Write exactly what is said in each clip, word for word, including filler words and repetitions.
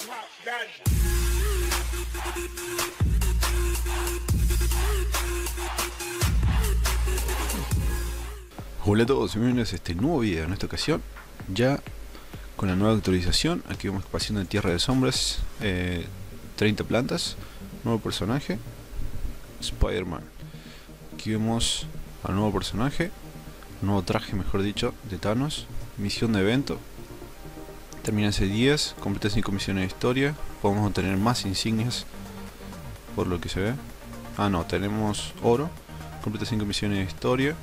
Hola a todos y bienvenidos a este nuevo video. En esta ocasión ya con la nueva actualización. Aquí vamos pasando en Tierra de Sombras, eh, treinta plantas, nuevo personaje, Spider-Man. Aquí vemos al nuevo personaje, nuevo traje mejor dicho, de Thanos. Misión de evento, termina hace diez, completa cinco misiones de historia. Podemos obtener más insignias por lo que se ve. Ah no, tenemos oro, completa cinco misiones de historia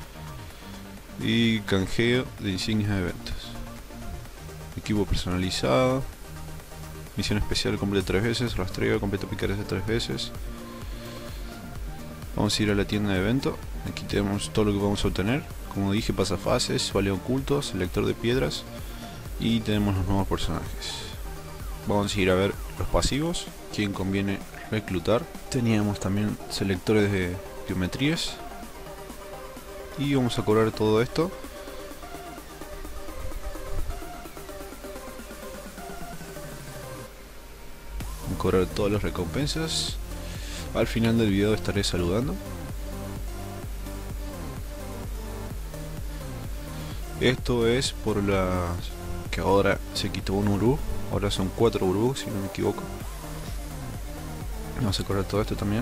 y canjeo de insignias de eventos. Equipo personalizado, misión especial completa tres veces, rastreo completa picaresca tres veces. Vamos a ir a la tienda de evento. Aquí tenemos todo lo que vamos a obtener. Como dije, pasafases, vale oculto, selector de piedras y tenemos los nuevos personajes. Vamos a ir a ver los pasivos, quién conviene reclutar. Teníamos también selectores de geometrías. Y vamos a cobrar todo esto. Vamos a cobrar todas las recompensas. Al final del video estaré saludando. Esto es por la que ahora se quitó un urú. Ahora son cuatro urú si no me equivoco. Vamos a cobrar todo esto también.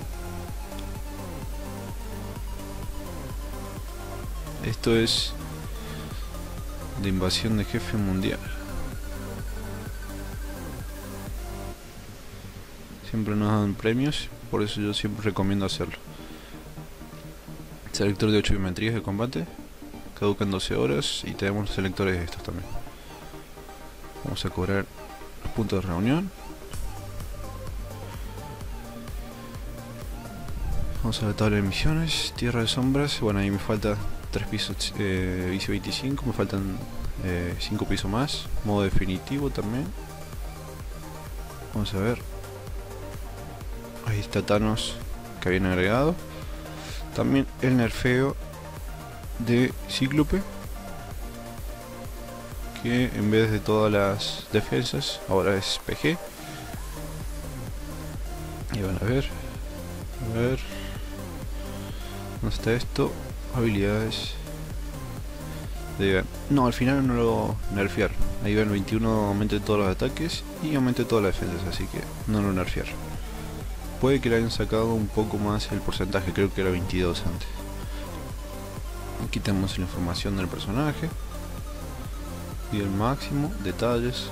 Esto es de invasión de jefe mundial. Siempre nos dan premios, por eso yo siempre recomiendo hacerlo. Selector de ocho geometrías de combate, caduca en doce horas y tenemos los selectores de estos también. Vamos a cobrar los puntos de reunión. Vamos a la tabla de misiones, Tierra de Sombras. Bueno, ahí me falta tres pisos, eh, vicio veinticinco, me faltan eh, cinco pisos más. Modo definitivo también. Vamos a ver. Ahí está Thanos que habían agregado. También el nerfeo de Cíclope, que en vez de todas las defensas ahora es P G. Y van a ver. A ver. ¿Dónde está esto? Habilidades. De... No, al final no lo nerfearon. Ahí ven veintiuno, aumente todos los ataques y aumente todas las defensas, así que no lo nerfearon. Puede que le hayan sacado un poco más el porcentaje, creo que era veintidós antes. Aquí tenemos la información del personaje y el máximo, detalles.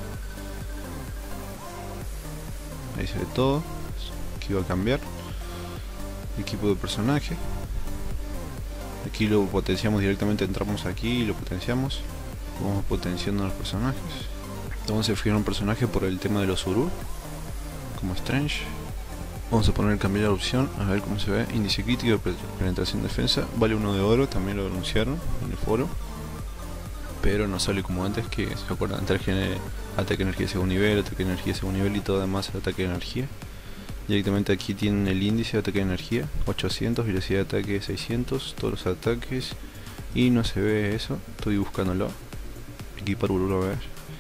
Ahí se ve todo. Aquí va a cambiar. Equipo de personaje. Aquí lo potenciamos directamente, entramos aquí y lo potenciamos. Vamos potenciando a los personajes. Vamos a fijar un personaje por el tema de los Uru, como Strange. Vamos a poner cambiar la opción, a ver cómo se ve. Índice crítico de penetración defensa, vale uno de oro, también lo anunciaron en el foro. Pero no sale como antes, que se acuerdan, ataque, ataque energía de segundo nivel, ataque de energía de segundo nivel y todo demás ataque de energía. Directamente aquí tienen el índice de ataque de energía, ochocientos, velocidad de ataque seiscientos, todos los ataques. Y no se ve eso, estoy buscándolo. Equipar Uru, a ver.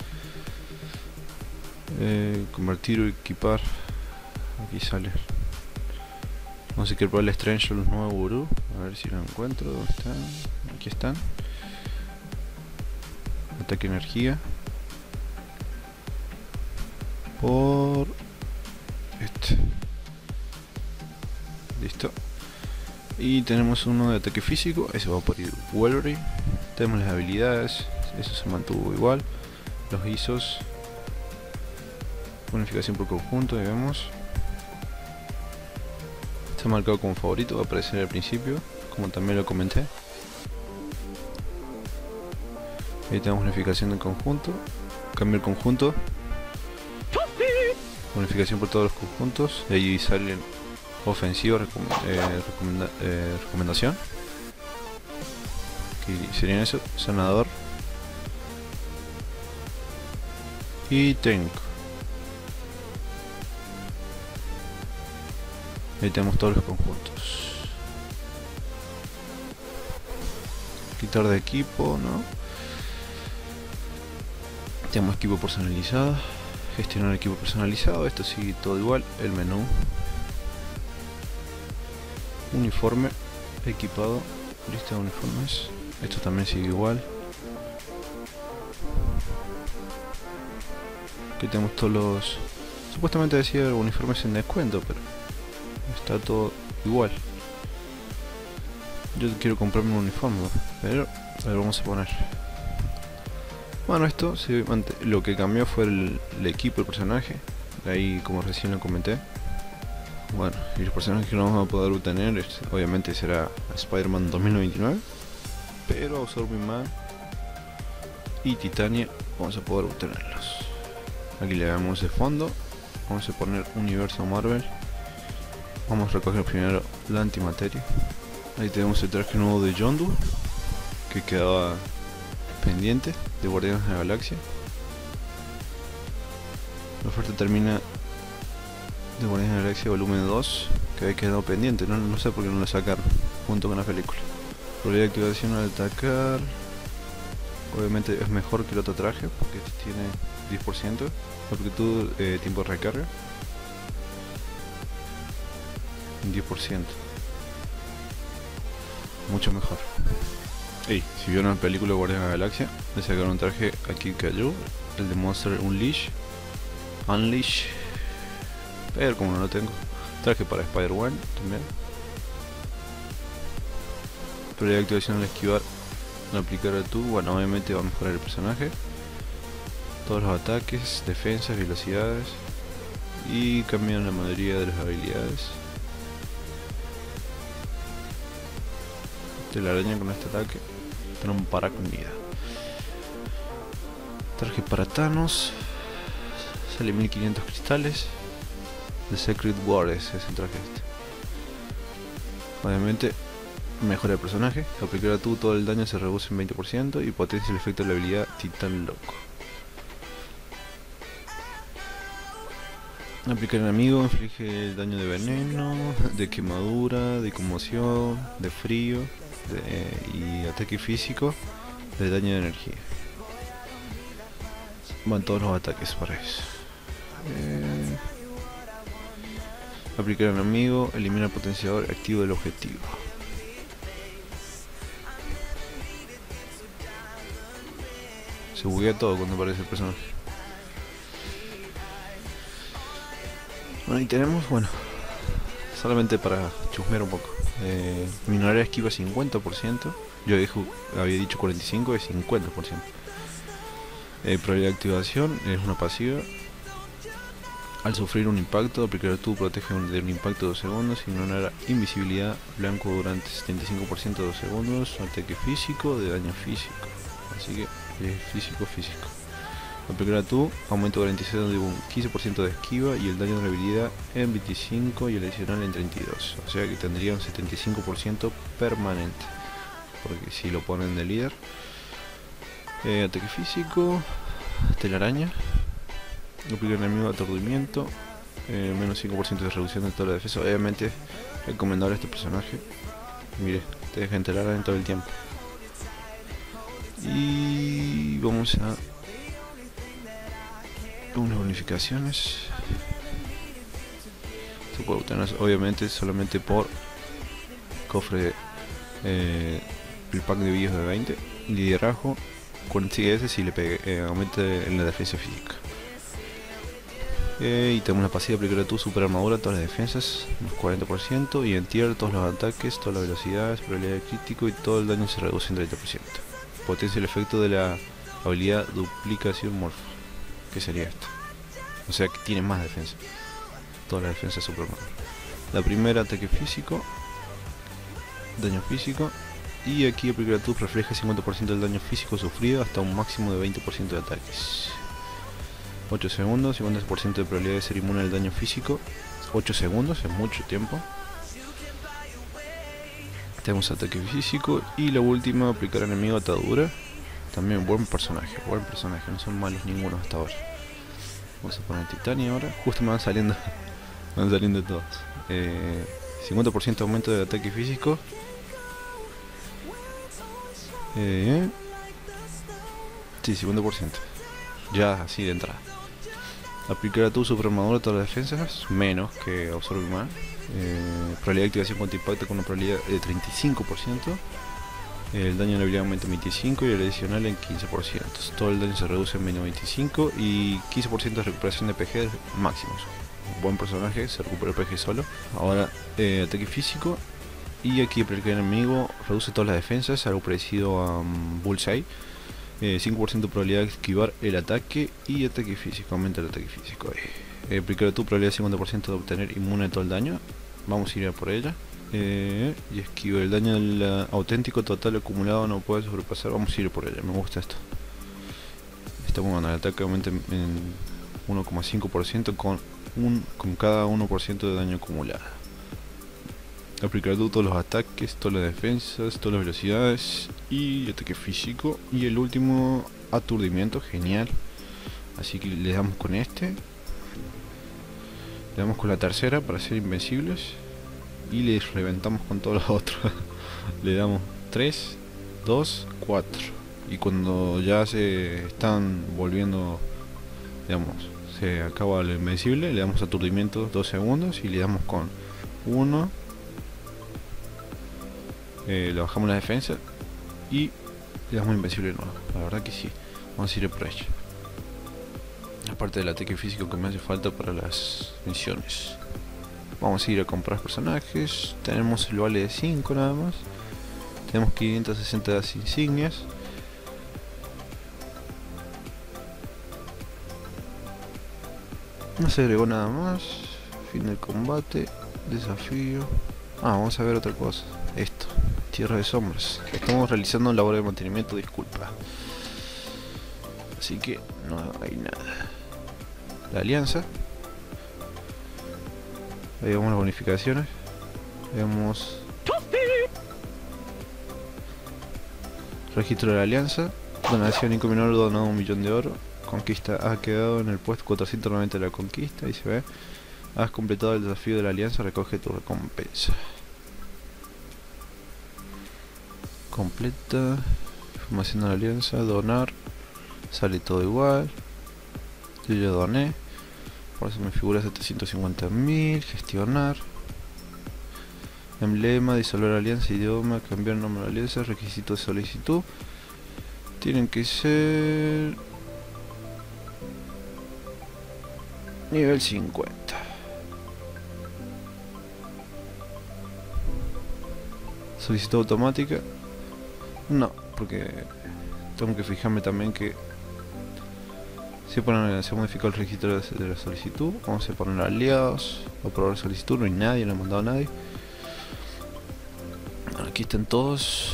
Eh, convertir o equipar. Aquí sale. Vamos a equipar el Strange a los nuevos Uru. A ver si lo encuentro. ¿Dónde están? Aquí están. Ataque energía. Por este. Listo. Y tenemos uno de ataque físico. Ese va por ir Wolverine. Tenemos las habilidades. Eso se mantuvo igual. Los I S Os. Bonificación por conjunto. Y vemos. Está marcado como favorito, va a aparecer al principio, como también lo comenté. Ahí tenemos bonificación del conjunto, cambio el conjunto, bonificación por todos los conjuntos, de ahí sale ofensivo, recom eh, recomenda eh, recomendación, que serían eso, sanador y técnico. Ahí tenemos todos los conjuntos. Quitar de equipo, ¿no? Tenemos equipo personalizado. Gestionar equipo personalizado, esto sigue todo igual. El menú, uniforme, equipado, lista de uniformes, esto también sigue igual. Aquí tenemos todos los, supuestamente decía uniformes en descuento, pero está todo igual. Yo quiero comprarme un uniforme, pero a ver, vamos a poner. Bueno, esto sí, lo que cambió fue el, el equipo, el personaje. Ahí, como recién lo comenté. Bueno, y los personajes que no vamos a poder obtener es, obviamente será Spider-Man dos mil noventa y nueve, pero Absorbing Man y Titania vamos a poder obtenerlos. Aquí le damos de fondo, vamos a poner Universo Marvel. Vamos a recoger primero la antimateria. Ahí tenemos el traje nuevo de Yondu, que quedaba pendiente, de Guardianes de la Galaxia. La oferta termina de Guardianes de la Galaxia volumen dos, que había quedado pendiente, no, no sé por qué no lo sacaron junto con la película. Probabilidad de activación al atacar, obviamente es mejor que el otro traje, porque este tiene diez por ciento. Amplitud, eh, tiempo de recarga, diez por ciento. Mucho mejor. Hey, si vieron la película Guardianes de la Galaxia, le sacaron un traje aquí que Cayó, el de Monster Unleash. Unleash. Pero como no lo tengo. Traje para Spider-Man también. Pero la activación al esquivar, no aplicar a tú, bueno, obviamente va a mejorar el personaje. Todos los ataques, defensas, velocidades. Y cambian la mayoría de las habilidades. Telaraña con este ataque, trompará con vida. Traje para Thanos, sale mil quinientos cristales. The Secret War es el traje este. Obviamente mejora el personaje, aplicar a tú todo el daño se reduce en veinte por ciento y potencia el efecto de la habilidad Titán Loco. Aplicar enemigo, inflige el daño de veneno, de quemadura, de conmoción, de frío. De, y ataque físico de daño de energía. Van todos los ataques para eso. Eh, aplicar enemigo, elimina el potenciador activo del objetivo. Se buguea todo cuando aparece el personaje. Bueno, y tenemos, bueno, solamente para chusmear un poco. Eh, minorar esquiva cincuenta por ciento. Yo dijo, había dicho cuarenta y cinco, es cincuenta por ciento. Eh, probabilidad de activación es una pasiva. Al sufrir un impacto, aplicar tú protege de un impacto de dos segundos. Ignorar invisibilidad blanco durante setenta y cinco por ciento de dos segundos. Ataque físico de daño físico. Así que es físico físico. Aplicar tú, aumento garantizado de un quince por ciento de esquiva y el daño de la habilidad en veinticinco y el adicional en treinta y dos. O sea que tendría un setenta y cinco por ciento permanente. Porque si lo ponen de líder. Eh, ataque físico, telaraña. Aplicar enemigo aturdimiento. Eh, menos cinco por ciento de reducción de toda la defensa. Obviamente recomendable este personaje. Mire, te deja telaraña todo el tiempo. Y vamos a unas bonificaciones. Se puede obtener obviamente solamente por cofre, eh, el pack de vídeos de veinte, liderazgo cuarenta S si le pegue, eh, aumente en la defensa física. Eh, y tenemos la pasiva aplicar a tu super armadura, todas las defensas, más cuarenta por ciento, y en tier todos los ataques, todas las velocidades, probabilidad de crítico y todo el daño se reduce en treinta por ciento. Potencia el efecto de la habilidad duplicación morfo, que sería esto. O sea que tiene más defensa. Todas las defensas super armadura. La primera, ataque físico, daño físico, y aquí aplicar a tu refleja cincuenta por ciento del daño físico sufrido hasta un máximo de veinte por ciento de ataques. ocho segundos, cincuenta por ciento de probabilidad de ser inmune al daño físico. ocho segundos, es mucho tiempo. Tenemos ataque físico y la última, aplicar enemigo atadura. También buen personaje, buen personaje, no son malos ninguno hasta ahora. Vamos a poner Titania ahora, justo me van saliendo, me van saliendo todos. Eh, cincuenta por ciento aumento de ataque físico. Eh, sí, cincuenta por ciento. Ya así de entrada. Aplicar a tu super armadura a todas las defensas, menos que absorbe más. Eh, probabilidad de activación contra impacto con una probabilidad de treinta y cinco por ciento. El daño de la habilidad aumenta en veinticinco por ciento y el adicional en quince por ciento. Todo el daño se reduce en menos veinticinco por ciento y quince por ciento de recuperación de P G máximos. Un buen personaje, se recupera el P G solo. Ahora eh, ataque físico. Y aquí aplicar el enemigo reduce todas las defensas, algo parecido a um, Bullseye. Eh, cinco por ciento de probabilidad de esquivar el ataque y ataque físico, aumenta el ataque físico. Eh, aplicar a tu probabilidad de cincuenta por ciento de obtener inmune a todo el daño. Vamos a ir a por ella. Eh, y esquiva el daño del uh, auténtico total acumulado, no puede sobrepasar. Vamos a ir por ella, me gusta esto. Estamos con el ataque aumenta en, en uno coma cinco por ciento con, un, con cada uno por ciento de daño acumulado. Aplicar todos los ataques, todas las defensas, todas las velocidades y ataque físico. Y el último, aturdimiento, genial. Así que le damos con este. Le damos con la tercera para ser invencibles. Y les reventamos con todos los otros. Le damos tres, dos, cuatro. Y cuando ya se están volviendo, digamos, se acaba el invencible, le damos aturdimiento dos segundos y le damos con uno. Eh, le bajamos la defensa y le damos invencible de nuevo. La verdad que sí, vamos a ir por ello. Aparte del ataque físico que me hace falta para las misiones. Vamos a ir a comprar personajes. Tenemos el vale de cinco nada más. Tenemos quinientas sesenta insignias. No se agregó nada más. Fin del combate. Desafío. Ah, vamos a ver otra cosa. Esto. Tierra de sombras. Estamos realizando labor de mantenimiento, disculpa. Así que no hay nada. La alianza. Ahí vemos las bonificaciones. Vemos registro de la alianza. Donación Nico Minor donado un millón de oro. Conquista ha quedado en el puesto cuatrocientos noventa de la conquista. Ahí se ve. Has completado el desafío de la alianza. Recoge tu recompensa. Completa. Información de la alianza. Donar. Sale todo igual. Yo ya doné. Por eso me figura setecientos cincuenta mil. Gestionar. Emblema, disolver alianza, idioma, cambiar nombre de alianza, requisito de solicitud. Tienen que ser nivel cincuenta. Solicitud automática. No, porque tengo que fijarme también que se, pone, se modificó el registro de la solicitud. Vamos a poner aliados, aprobar solicitud, no hay nadie, no ha mandado a nadie. Aquí están todos.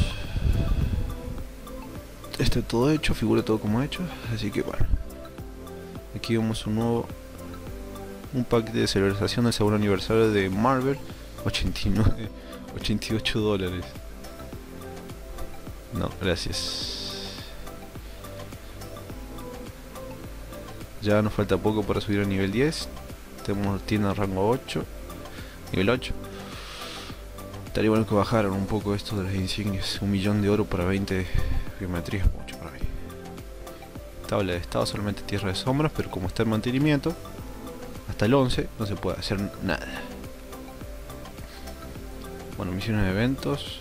Está todo hecho, figura todo como hecho. Así que bueno. Aquí vemos un nuevo. Un pack de celebración del segundo aniversario de Marvel. ochenta y nueve, ochenta y ocho dólares. No, gracias. Ya nos falta poco para subir a nivel diez. Tenemos tienda rango ocho. Nivel ocho. Estaría bueno que bajaran un poco esto de las insignias. Un millón de oro para veinte geometrías, mucho para mí. Tabla de estado, solamente tierra de sombras, pero como está en mantenimiento, hasta el once no se puede hacer nada. Bueno, misiones de eventos.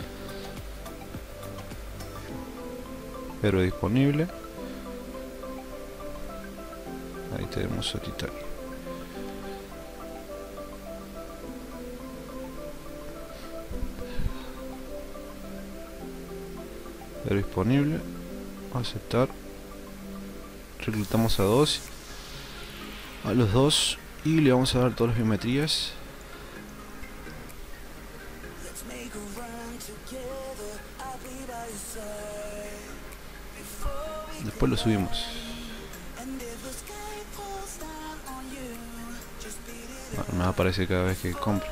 Héroe disponible. Ahí tenemos solitario. Disponible, aceptar, reclutamos a dos, a los dos y le vamos a dar todas las geometrías. Después lo subimos. Bueno, me aparece cada vez que compro.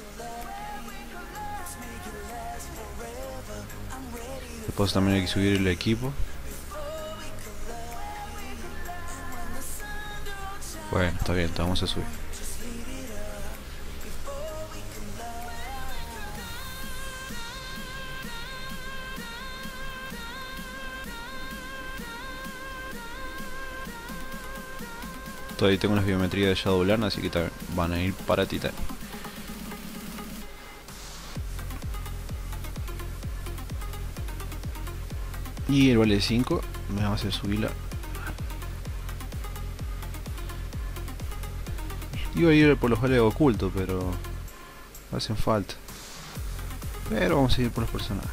Después también hay que subir el equipo. Bueno, está bien, te vamos a subir. Todavía tengo las biometrías de Shadowland, así que también van a ir para Titan. Y el vale de cinco me va a hacer subirla. Iba a ir por los vales ocultos, pero hacen falta. Pero vamos a ir por los personajes.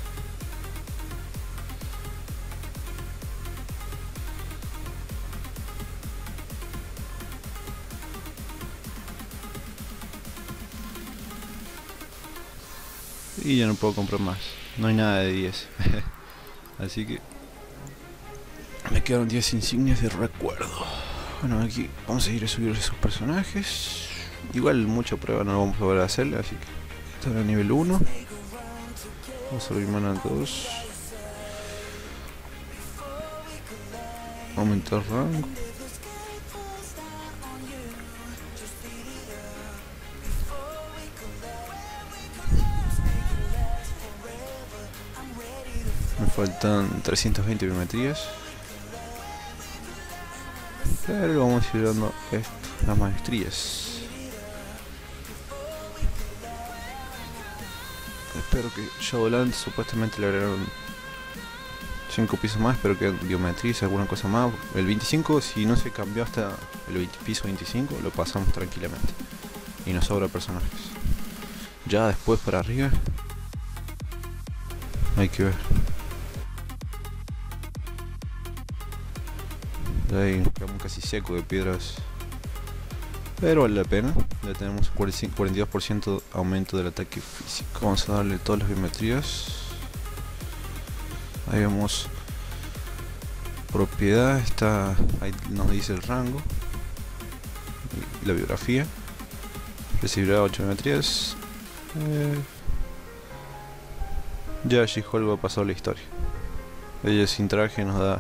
Y ya no puedo comprar más. No hay nada de diez. Así que me quedaron diez insignias de recuerdo. Bueno, aquí vamos a ir a subir esos personajes. Igual mucha prueba no lo vamos a poder hacer, así que esto era nivel uno. Vamos a subir mana dos. Aumentar rango. Me faltan trescientas veinte biometrías. Pero vamos a ir dando esto, las maestrías. Espero que Shadowland supuestamente le agregaron cinco pisos más, espero que biometrías, alguna cosa más. El veinticinco, si no se cambió hasta el veinte, piso veinticinco, lo pasamos tranquilamente. Y nos sobra personajes. Ya después para arriba hay que ver. Ahí quedamos casi seco de piedras, pero vale la pena. Ya tenemos cuarenta y dos por ciento aumento del ataque físico. Vamos a darle todas las biometrías. Ahí vemos propiedad, está ahí nos dice el rango y la biografía. Recibirá ocho biometrías. eh, ya She-Hulk va a pasar la historia. Ella sin traje nos da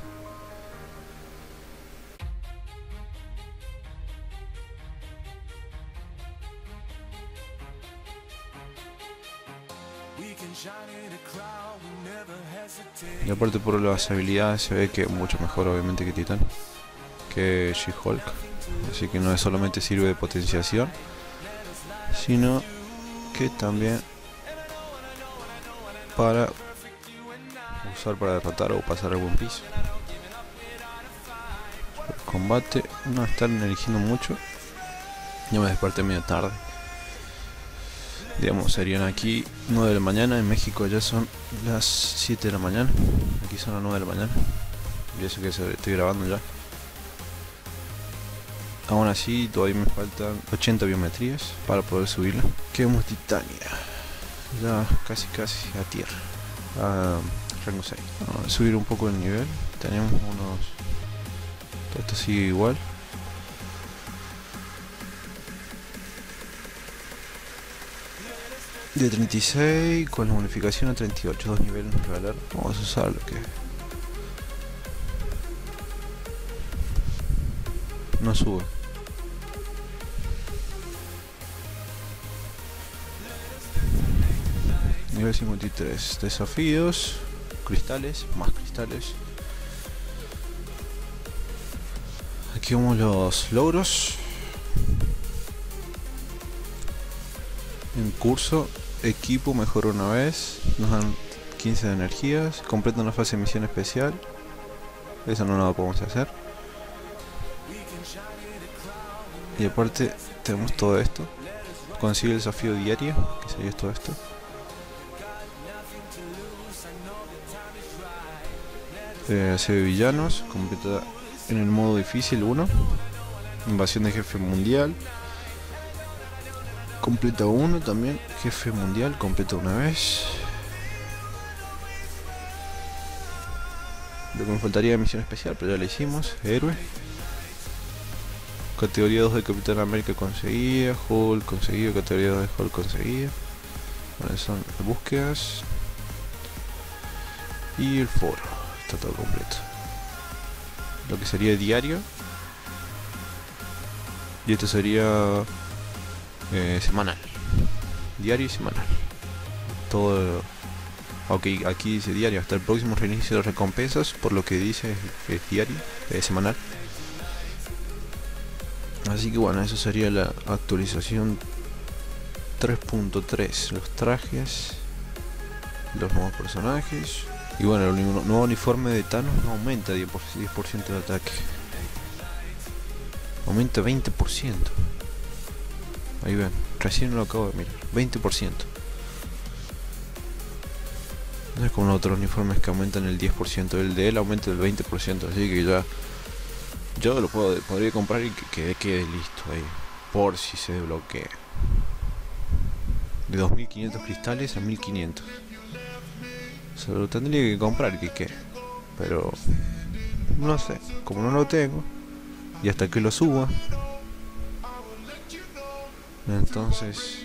y aparte por las habilidades se ve que mucho mejor obviamente que Titan, que She-Hulk, así que no es solamente sirve de potenciación, sino que también para usar para derrotar o pasar algún piso. El combate no están eligiendo mucho, ya me desperté medio tarde. Digamos, serían aquí nueve de la mañana, en México ya son las siete de la mañana, aquí son las nueve de la mañana, y eso que estoy grabando ya. Aún así todavía me faltan ochenta biometrías para poder subirla. Quedamos Titania, ya casi casi a tierra, a rango seis. Vamos a subir un poco el nivel, tenemos unos... todo esto sigue igual. De treinta y seis con la bonificación a treinta y ocho, dos niveles de valor. Vamos a usar lo que no sube. Nivel cincuenta y tres, desafíos, cristales, más cristales. Aquí vemos los logros en curso. Equipo mejora una vez, nos dan quince de energías, completa una fase de misión especial. Eso no lo podemos hacer. Y aparte tenemos todo esto. Consigue el desafío diario, que sería todo esto. Eh, hace villanos, completa en el modo difícil uno. Invasión de jefe mundial. Completa uno también, jefe mundial, completa una vez. Lo que me faltaría de misión especial, pero ya la hicimos. Héroe. Categoría dos de Capitán América conseguía. Hulk conseguido, categoría dos de Hulk conseguía. Bueno, son las búsquedas. Y el foro, está todo completo. Lo que sería diario. Y esto sería... Eh, semanal, diario y semanal, todo. Ok, aquí dice diario hasta el próximo reinicio de recompensas, por lo que dice que es diario, eh, semanal. Así que bueno, eso sería la actualización tres punto tres. Los trajes, los nuevos personajes. Y bueno, el nuevo uniforme de Thanos no aumenta diez por ciento de ataque. Aumenta veinte por ciento. Ahí ven, recién lo acabo de mirar. veinte por ciento. No es como los otros uniformes que aumentan el diez por ciento. El de él aumenta el veinte por ciento. Así que ya yo lo puedo, podría comprar y que quede, quede listo ahí. Por si se desbloquea. De dos mil quinientos cristales a mil quinientos. Se lo tendría que comprar que quede. Pero no sé, como no lo tengo. Y hasta que lo suba. Entonces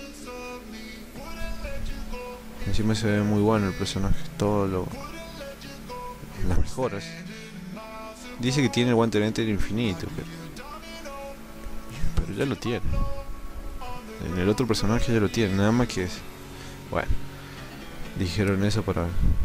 encima se ve muy bueno el personaje. Todo lo... las mejoras. Dice que tiene el guante del infinito, pero, pero ya lo tiene. En el otro personaje ya lo tiene, nada más que es... Bueno, dijeron eso para...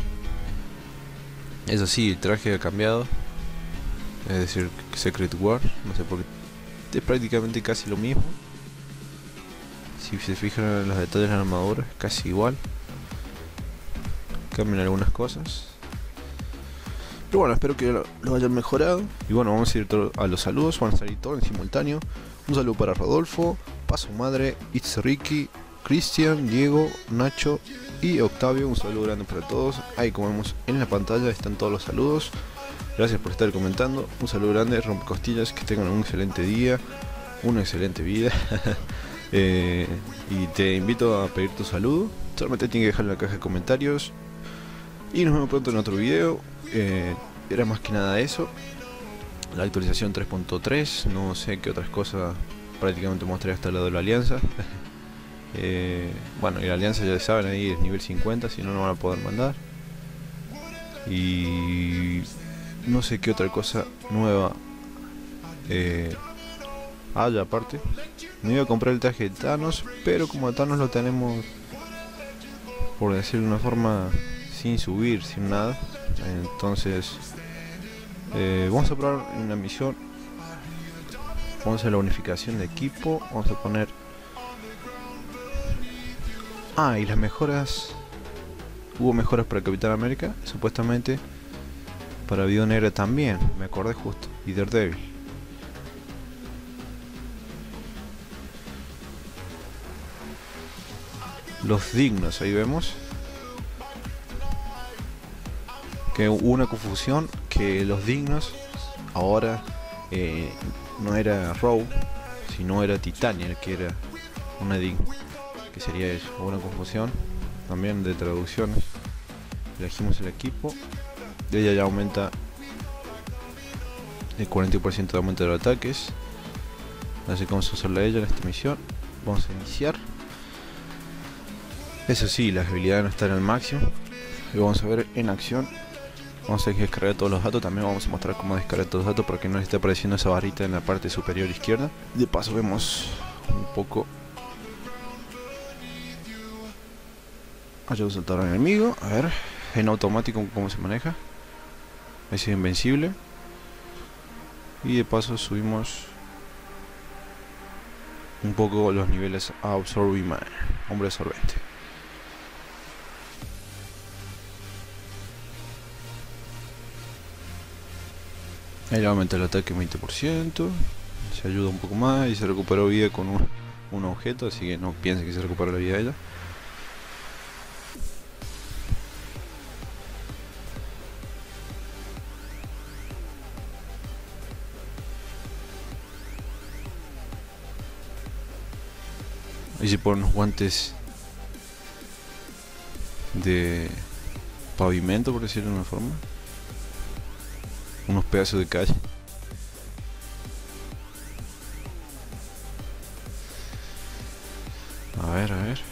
Eso sí, el traje ha cambiado. Es decir, Secret War, no sé por qué. Es prácticamente casi lo mismo. Si se fijan en los detalles de la armadura, es casi igual. Cambian algunas cosas. Pero bueno, espero que lo, lo hayan mejorado. Y bueno, vamos a ir a los saludos. Van a salir todos en simultáneo. Un saludo para Rodolfo, Paso Madre, It's Ricky, Cristian, Diego, Nacho y Octavio. Un saludo grande para todos. Ahí como vemos en la pantalla están todos los saludos. Gracias por estar comentando. Un saludo grande, rompecostillas. Que tengan un excelente día, una excelente vida. eh, y te invito a pedir tu saludo. Solamente tienes que dejar en la caja de comentarios. Y nos vemos pronto en otro video. Eh, era más que nada eso. La actualización tres punto tres. No sé qué otras cosas. Prácticamente mostré hasta el lado de la alianza. eh, bueno, y la alianza ya saben, ahí es nivel cincuenta. Si no, no van a poder mandar. Y no sé qué otra cosa nueva eh, haya aparte. Me iba a comprar el traje de Thanos, pero como a Thanos lo tenemos, por decirlo de una forma, sin subir, sin nada, entonces eh, vamos a probar una misión. Vamos a la unificación de equipo. Vamos a poner... Ah, y las mejoras. Hubo mejoras para Capitán América, supuestamente. Para Viuda Negra también, me acordé justo. Y Daredevil. Los dignos, ahí vemos que hubo una confusión, que los dignos ahora eh, no era Rogue, sino era Titania, que era una digna, que sería eso. Hubo una confusión también de traducciones. Elegimos el equipo, de ella ya aumenta el cuarenta por ciento de aumento de los ataques. Así que vamos a usarla a ella en esta misión. Vamos a iniciar. Eso sí, las habilidades no están al máximo. Y vamos a ver en acción. Vamos a descargar todos los datos. También vamos a mostrar cómo descargar todos los datos para que no les esté apareciendo esa barrita en la parte superior izquierda. De paso vemos un poco. Ayuda a saltar al enemigo. A ver, en automático cómo se maneja. Es invencible. Y de paso subimos un poco los niveles a Absorbing Man, hombre absorbente. Ahí le aumenta el ataque veinte por ciento. Se ayuda un poco más y se recuperó vida con un, un objeto, así que no piense que se recupera la vida de ella. Ahí se ponen unos guantes de pavimento, por decirlo de una forma. Unos pedazos de calle. A ver, a ver.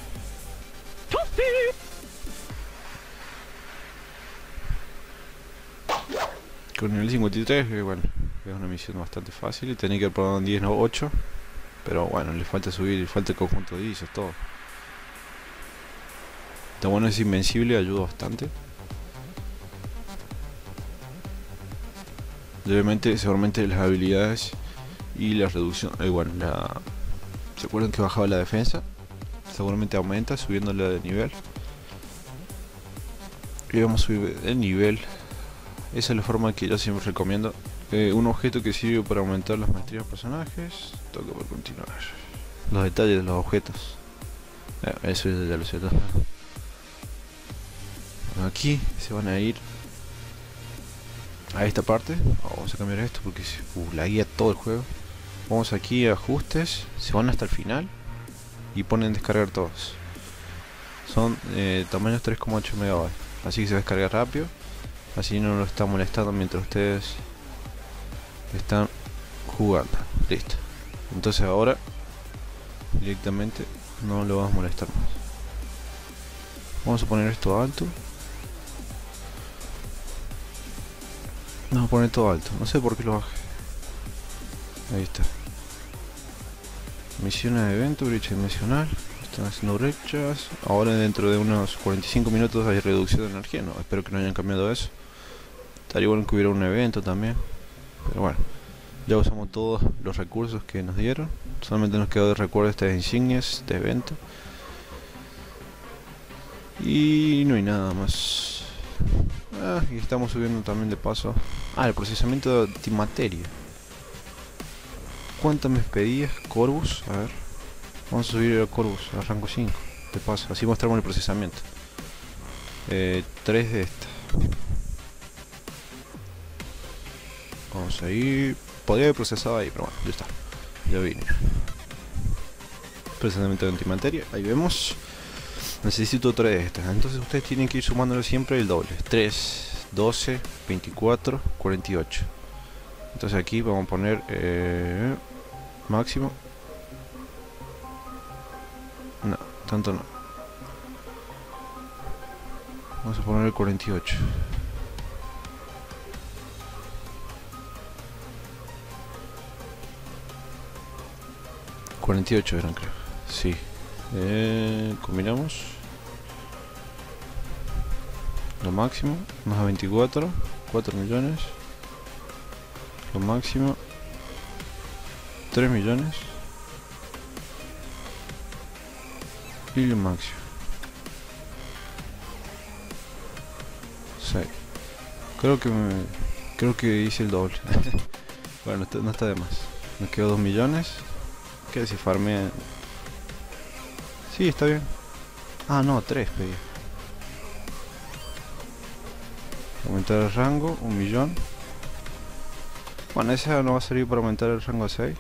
Con nivel cincuenta y tres, que bueno, es una misión bastante fácil. Y tenía que haber probado en diez, no ocho. Pero bueno, le falta subir, le falta el conjunto de dices, todo. Está bueno, es invencible, ayuda bastante. Y obviamente, seguramente las habilidades Y la reducción, eh, bueno, la... ¿se acuerdan que bajaba la defensa? Seguramente aumenta subiéndola de nivel. Y vamos a subir de nivel. Esa es la forma que yo siempre recomiendo. Eh, un objeto que sirve para aumentar las maestrías de personajes. Toca por continuar. Los detalles de los objetos. Eh, eso ya lo sé. Aquí se van a ir a esta parte. Oh, vamos a cambiar esto porque uh, la guía todo el juego. Vamos aquí a ajustes. Se van hasta el final. Y ponen descargar todos. Son eh, tamaños tres coma ocho megabytes. Así que se descarga rápido. Así no lo está molestando mientras ustedes están jugando. Listo. Entonces ahora directamente no lo vamos a molestar más. Vamos a poner esto alto. Vamos a poner todo alto. No sé por qué lo bajé. Ahí está. Misiones de evento, brecha dimensional. Están haciendo brechas. Ahora dentro de unos cuarenta y cinco minutos hay reducción de energía. No, espero que no hayan cambiado eso. Estaría bueno que hubiera un evento también. Pero bueno, ya usamos todos los recursos que nos dieron. Solamente nos quedó de recuerdo estas insignias de evento. Y no hay nada más. Ah, y estamos subiendo también de paso. Ah, el procesamiento de antimateria. ¿Cuántas me pedías? Corvus, a ver. Vamos a subir el Corvus a rango cinco. De paso, así mostramos el procesamiento. Eh, tres de esta. Vamos a ir. Podría haber procesado ahí, pero bueno, ya está. Ya vine. Procesamiento de antimateria, ahí vemos. Necesito tres de estas. Entonces ustedes tienen que ir sumándole siempre el doble. tres, doce, veinticuatro, cuarenta y ocho. Entonces aquí vamos a poner eh, máximo. No, tanto no. Vamos a poner el cuarenta y ocho. cuarenta y ocho eran, creo. Sí. Eh, combinamos. Lo máximo. Más a veinticuatro. cuatro millones. Lo máximo. tres millones. Y lo máximo. seis. Creo que me... Creo que hice el doble. Bueno, no está, no está de más. Me quedo dos millones. Que si farmea... Sí, está bien. Ah, no, tres pedí. Aumentar el rango, un millón. Bueno, esa no va a servir para aumentar el rango a seis.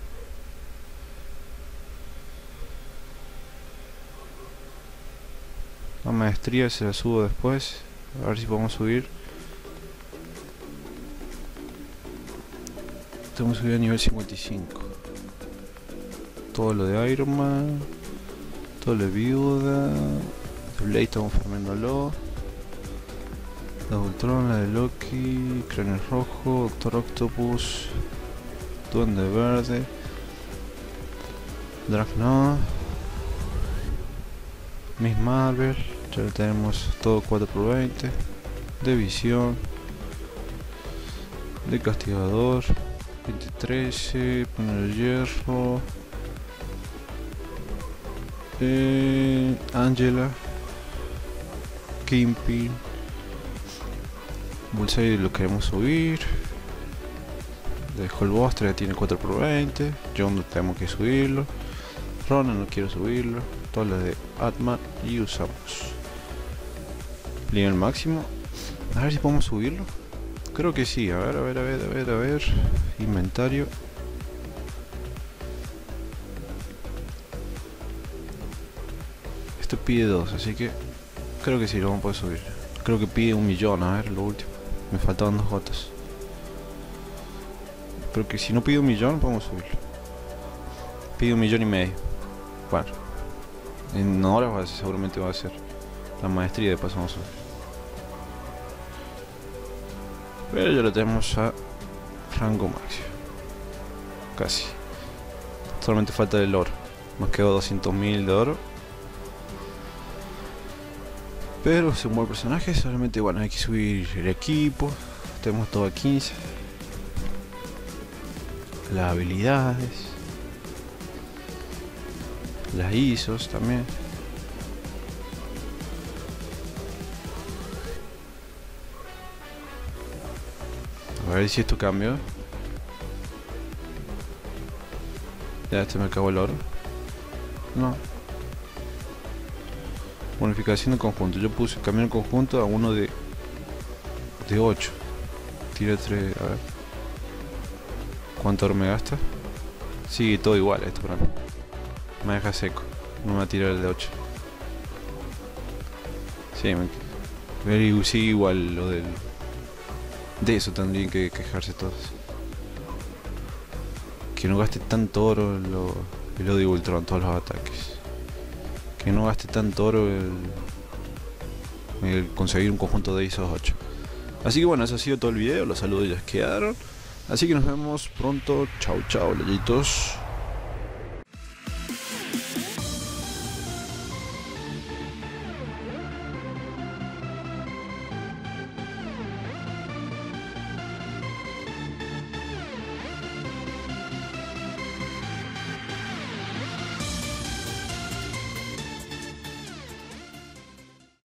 La maestría se la subo después. A ver si podemos subir. Tenemos que subir a nivel cincuenta y cinco. Todo lo de Iron Man. Todo lo de Viuda. De Blade estamos farmándolo. La de Ultron, la de Loki. Cráneo Rojo. Doctor Octopus. Duende Verde. Dragna. Miss Marvel. Ya lo tenemos todo cuatro por veinte. De Visión. De Castigador. veinte trece. Poner el hierro. Eh, Angela. Kingpin. Bullseye lo queremos subir. De Hulkbuster ya tiene cuatro por veinte. John tenemos que subirlo. Ronan no quiero subirlo. Todo lo de Atman y usamos. Nivel máximo. A ver si podemos subirlo. Creo que sí. A ver, a ver, a ver, a ver, a ver. Inventario. Esto pide dos, así que creo que sí lo vamos a poder subir. Creo que pide un millón. A ver, lo último. Me faltaban dos gotas. Pero que si no pide un millón, podemos subirlo. Pide un millón y medio. Bueno. En horas va a ser, seguramente va a ser. La maestría de paso vamos a ver. Pero ya lo tenemos a rango máximo. Casi. Solamente falta el oro. Nos quedó doscientos mil de oro. Pero es un buen personaje. Solamente bueno, hay que subir el equipo. Tenemos todo a quince. las habilidades, las I S Os también. A ver si esto cambió. Ya, este me acabó el oro. No. Bonificación de conjunto. Yo puse cambiar el conjunto a uno de de ocho. Tira tres. A ver. ¿Cuánto oro me gasta? Sigue todo igual esto para mí. Me deja seco. No me va a tirar el de ocho. Sí, me... sigue igual lo del... De eso tendrían que quejarse todos. Que no gaste tanto oro en lo... el odio ultra en todos los ataques. Que no gaste tanto oro el... el conseguir un conjunto de I S Os ocho. Así que bueno, eso ha sido todo el video. Los saludos ya quedaron. Así que nos vemos pronto. Chau chau, leyitos.